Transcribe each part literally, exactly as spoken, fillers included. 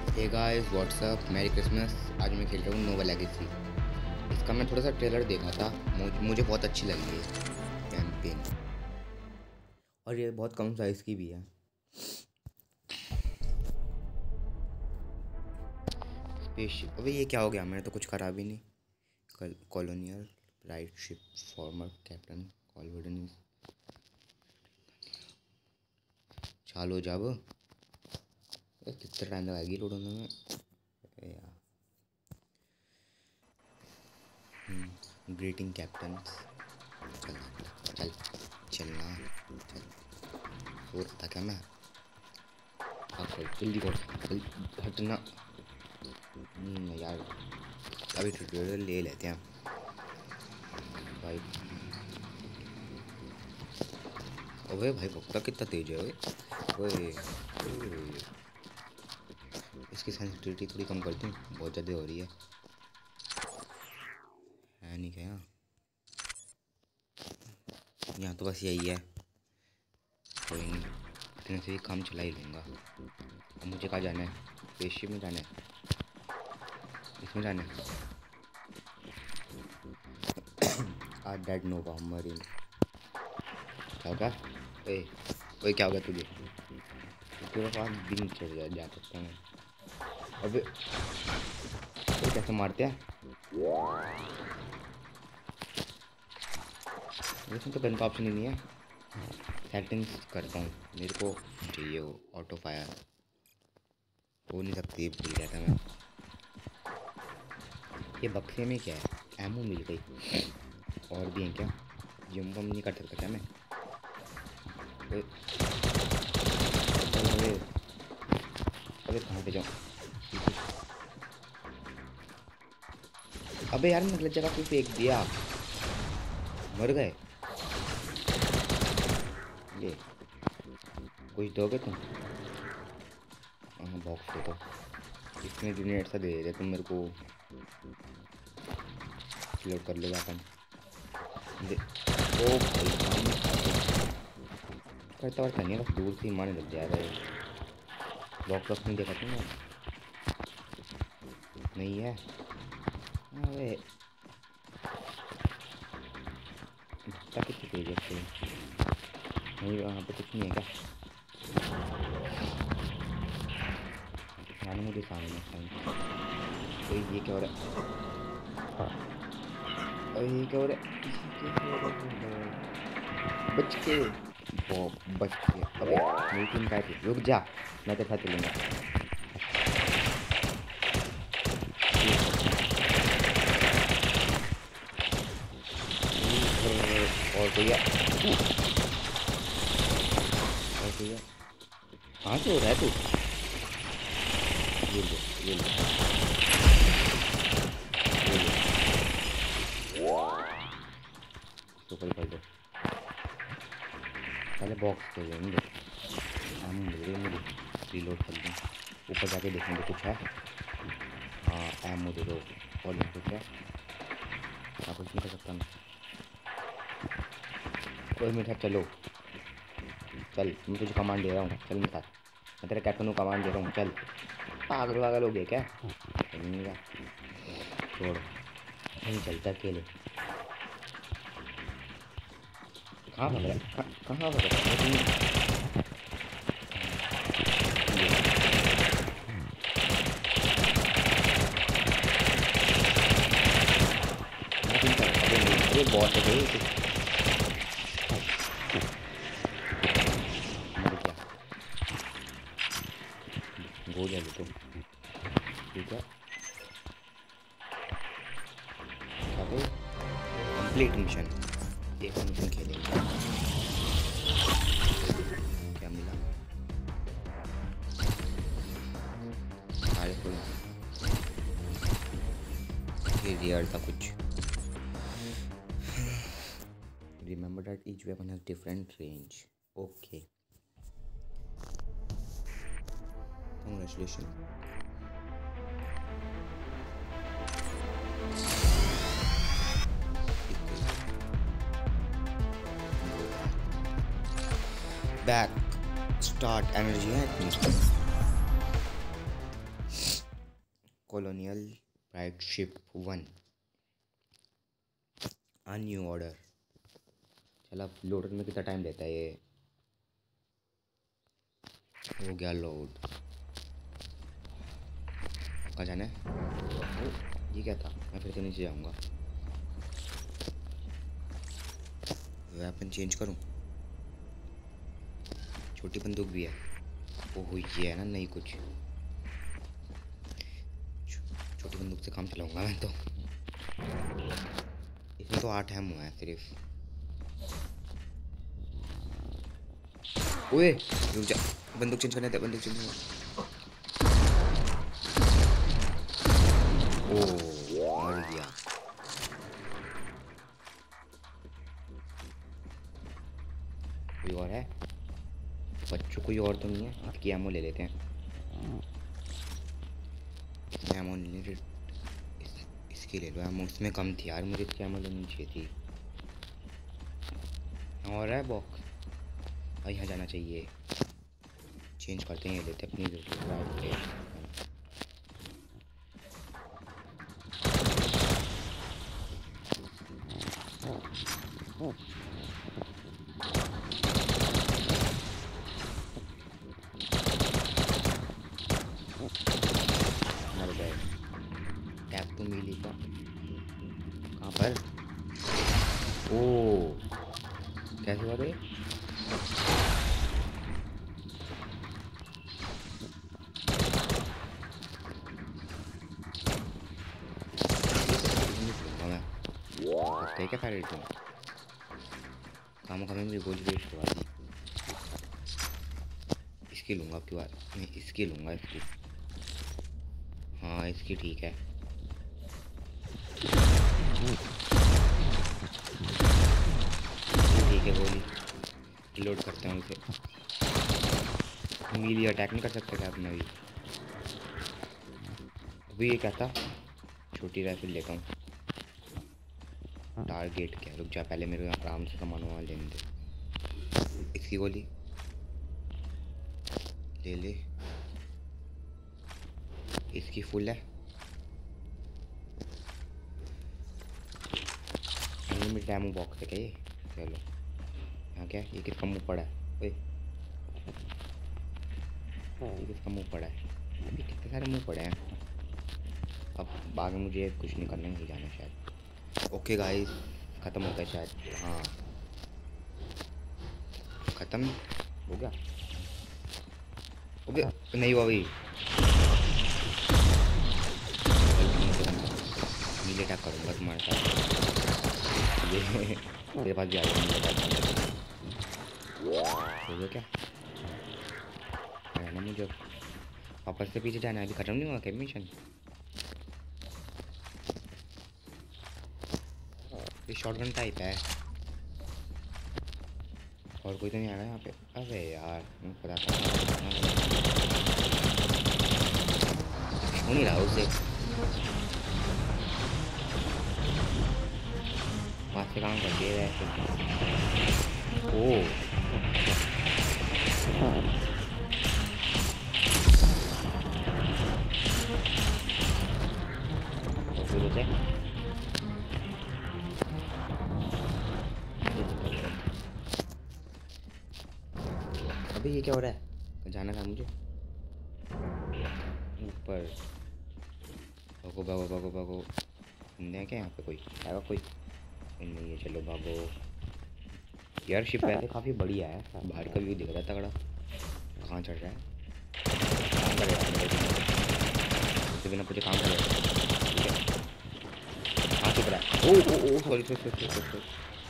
हे guys what's up merry Christmas. आज मैं खेल रहा हूँ नोवा लेगेसी। इसका मैं थोड़ा सा ट्रेलर देखा था, मुझ- मुझे बहुत अच्छी लगी है कैंपेन, और ये बहुत कम साइज़ की भी है। स्पेसशिप, अबे ये क्या हो गया? मैंने तो कुछ करा भी नहीं। Colonial right ship former captain कॉलवर्डन चालो जब कितना टाइम लगाएगी लोड होने में यार। ग्रीटिंग कैप्टन, चल चल चलना चल। सो रहा था क्या मैं? हाँ चल जल्दी कर, जल्दी हटना। हम्म, यार अभी ट्यूटोरियल ले लेते हैं भाई। ओए भाई भक्ता कितना तेज है ओए। ओए ओए, इसकी सेंसिटिविटी थोड़ी कम कर दूँ, बहुत ज़्यादा हो रही है है नहीं क्या? यहाँ तो बस यही है, कोई नहीं, इतने से ही काम चला ही लूँगा। अब मुझे कहाँ जाना है? स्पेसशिप में जाना है, इसमें जाना है। आज डेड नोवा मरीन क्या होगा? ए ओए क्या होगा तुझे? तेरे पास भी नहीं चढ़ जा, जा सकता मैं। अबे तो कैसे मारते हैं? इसमें तो गन का ऑप्शन ही नहीं है। सेटिंग्स करता हूँ, मेरे को चाहिए वो ऑटो फायर, हो नहीं सकती, भूल गया था मैं। ये बक्से में क्या है? एमो मिल गई। और भी हैं क्या? जंप वम नहीं कर सकता क्या मैं? अबे अबे अबे कहाँ पे जाऊँ? अबे यार मैं गलत जगह पे फेंक दिया, मर गए। ये कुछ दोगे तुम? हाँ बॉक्स दे दो, इसमें यूनिट सा दे दे तुम मेरे को, लोड कर लो अपन दे। ओ भाई करता वरता नहीं है, बस दूर से ही मारने लग जा रहा है। बॉक्स वॉक्स नहीं देखा तुमने? नहीं है? अरे भक्ता कितनी तेज है इससे? नहीं वहाँ पे कुछ नहीं है क्या? जाने मुझे सामने सामने। तो ये क्या हो रहा है? अरे ये क्या हो रहा है? ये क्या हो रहा है? बच के वो बच के। अबे मेरी टीम का है, रुक जा, मैं तेरे साथ चलूँगा। और भैया और भैया कहाँ से हो रहा है तू? ये लो ये लो ये लो, इसको कल कर दो। पहले बॉक्स दे देंगे, हम मिल गए मुझे, रीलोड कर दूँ। ऊपर जाके देखेंगे कुछ है। हाँ एमो दे दो, और नहीं कुछ है? हाँ कुछ नहीं कर सकता मैं। कोई मिनट है, चलो चल, मैं तुझे कमांड दे रहा हूँ, चल मेरे साथ, मैं तेरे कैप्टन को कमांड दे रहा हूँ, चल। पागल वागल हो गया क्या? नहीं का छोड़, नहीं चलता अकेले। कहाँ भाग रहा है? कहाँ भाग रहा है? अरे बहुत है भाई, मर गया। गो जा तो ठीक है। क्या भाई? कंप्लीट मिशन, एक और मिशन खेलेंगे। क्या मिला? सारे फुल, ये रियर था कुछ। Remember that each weapon has different range. Okay. Congratulations. Back. Start energy है इतनी। Colonial pride ship one, a new order. चलो अब लोड में कितना टाइम लेता है ये। हो गया लोड। कहाँ जाना है? ओ, ये क्या था? मैं फिर से नीचे जाऊँगा। वेपन चेंज करूँ? छोटी बंदूक भी है। ओह ये है ना नहीं कुछ। छोटी बंदूक से काम चलाऊंगा मैं तो। इसमें तो आठ एम हुआ है सिर्फ। ओए रुक जा, बंदूक चेंज करने दे, बंदूक चेंज करने। ओह मर गया। कोई और है? बच्चों कोई और तो नहीं है? आपकी एमो ले लेते हैं। एमो ले ले, इस, इसकी ले लो एमो। इसमें कम थी यार, मुझे इसकी एमो लेनी चाहिए थी। और है बॉक्स, और यहाँ जाना चाहिए। चेंज करते हैं, ये लेते अपनी जरूरत। मर गए। टैप तो मिली का कहाँ पर? ओ कैसे हुआ भाई? क्या खा रही तुम? काम काम में गोली वेस्ट हुआ थी। इसकी लूँगा आपकी बात, मैं इसकी लूँगा इसकी। हाँ इसकी ठीक है। ठीक है गोली लोड करते हैं उसे। मीली अटैक नहीं कर सकते क्या अपना भी? अभी ये क्या था? छोटी राइफल लेता हूँ। टारगेट क्या? रुक जा पहले मेरे आराम से सामान वामान लेने दे। इसकी गोली ले ले। इसकी फुल है। में डैमो बॉक्स है क्या ये? चलो यहाँ क्या है? ये किसका मुँह पड़ा है? ओए ये किसका मुँह पड़ा है? अभी कितने सारे मुँह पड़े हैं। अब बाग में मुझे कुछ नहीं करना है, जाना शायद। ओके गाइस ख़त्म हो गया शायद। हाँ ख़त्म हो गया। ओके नहीं हुआ भाई। नीले अटैक करूँगा तुम्हारे साथ। ये मेरे पास भी आ गया। हो गया क्या? ना मुझे वापस से पीछे जाना है। अभी ख़त्म नहीं हुआ क्या मिशन? ये शॉटगन टाइप है। और कोई तो नहीं आया यहाँ पे? अरे यार मैं पता था हो नहीं रहा उसे। पास से काम कर दिए ऐसे। ओ अभी ये क्या हो रहा है? जाना था मुझे ऊपर। भागो भागो भागो भागो। बंदे क्या यहाँ पे? कोई आएगा? कोई नहीं है। चलो भागो। यार शिप वैसे काफ़ी बढ़िया है। बाहर का व्यू दिख रहा है तगड़ा। कहाँ चढ़ रहा है? काम करेगा उसके बिना मुझे काम करेगा। ठीक है हाँ चुप रहा है। ओ ओ ओ sorry sorry sorry sorry.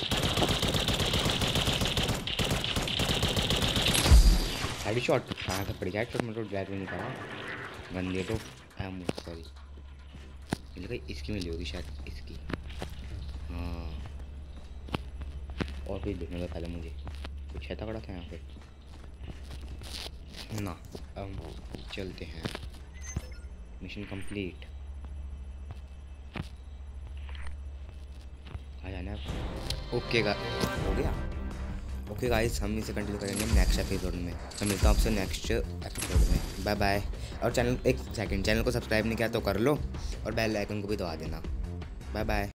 Head shot कहाँ से पड़ी? हेड शॉट मतलब ड्रैग नहीं करा। गन दे दो। सॉरी मिल गई। इसकी मिली होगी शायद। इसकी हाँ। और कुछ देखने का पहले मुझे कुछ है तगड़ा था यहाँ पे ना। अब चलते हैं। Mission complete. आ जाना है। ओके का हो गया। ओके गाइस, हम इसे कंटिन्यू करेंगे नेक्स्ट एपिसोड में। मैं मिलता हूँ आपसे नेक्स्ट एपिसोड में। Bye bye. और चैनल एक सेकंड चैनल को सब्सक्राइब नहीं किया तो कर लो और बेल आइकन को भी दबा देना। Bye bye.